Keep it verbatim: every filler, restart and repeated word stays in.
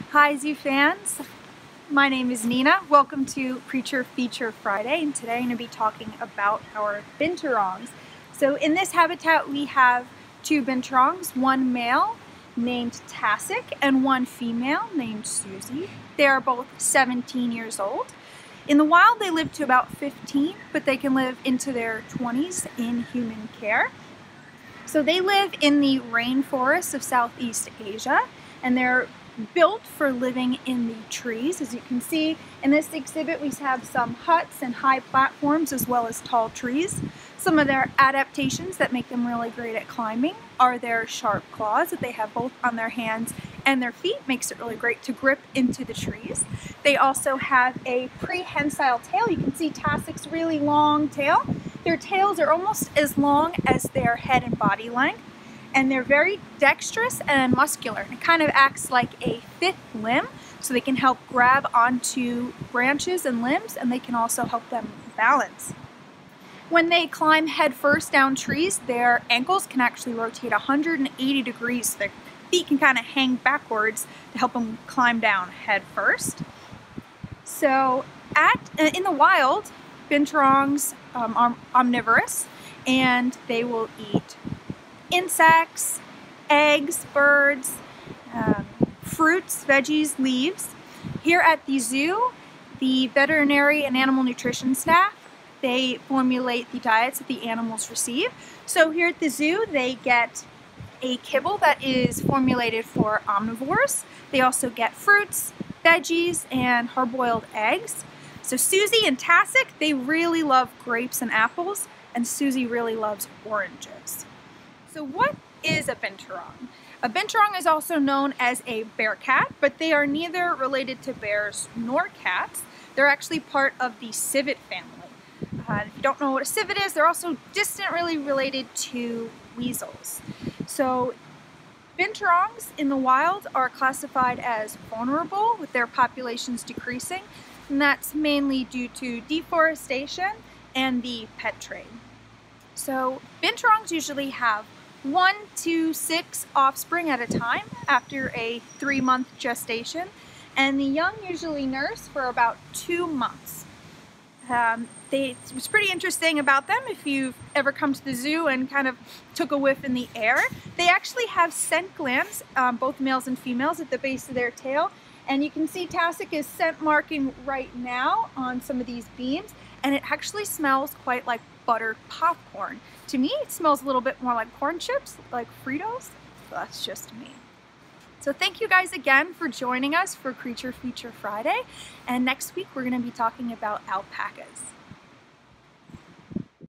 Hi zoo fans, my name is Nina. Welcome to Creature Feature Friday, and today I'm going to be talking about our Binturongs. So in this habitat we have two Binturongs, one male named Tasik and one female named Susie. They are both seventeen years old. In the wild they live to about fifteen, but they can live into their twenties in human care. So they live in the rainforests of Southeast Asia, and they're built for living in the trees. As you can see in this exhibit, we have some huts and high platforms as well as tall trees. Some of their adaptations that make them really great at climbing are their sharp claws that they have both on their hands and their feet. Makes it really great to grip into the trees. They also have a prehensile tail. You can see Tasik's really long tail. Their tails are almost as long as their head and body length, and they're very dexterous and muscular. It kind of acts like a fifth limb, so they can help grab onto branches and limbs, and they can also help them balance. When they climb head first down trees, their ankles can actually rotate one hundred eighty degrees. So their feet can kind of hang backwards to help them climb down head first. So at in the wild, Binturongs um, are omnivorous, and they will eat insects, eggs, birds, um, fruits, veggies, leaves. Here at the zoo, the veterinary and animal nutrition staff, they formulate the diets that the animals receive. So here at the zoo, they get a kibble that is formulated for omnivores. They also get fruits, veggies, and hard-boiled eggs. So Susie and Tasik, they really love grapes and apples, and Susie really loves oranges. So what is a Binturong? A Binturong is also known as a bear cat, but they are neither related to bears nor cats. They're actually part of the civet family. Uh, if you don't know what a civet is, they're also distantly related to weasels. So Binturongs in the wild are classified as vulnerable, with their populations decreasing, and that's mainly due to deforestation and the pet trade. So Binturongs usually have one to six offspring at a time after a three-month gestation, and the young usually nurse for about two months. Um, they, what's pretty interesting about them, if you've ever come to the zoo and kind of took a whiff in the air, they actually have scent glands, um, both males and females, at the base of their tail. And you can see Tasik is scent marking right now on some of these beams, and it actually smells quite like buttered popcorn. To me, it smells a little bit more like corn chips, like Fritos. That's just me. So thank you guys again for joining us for Creature Feature Friday. And next week, we're going to be talking about alpacas.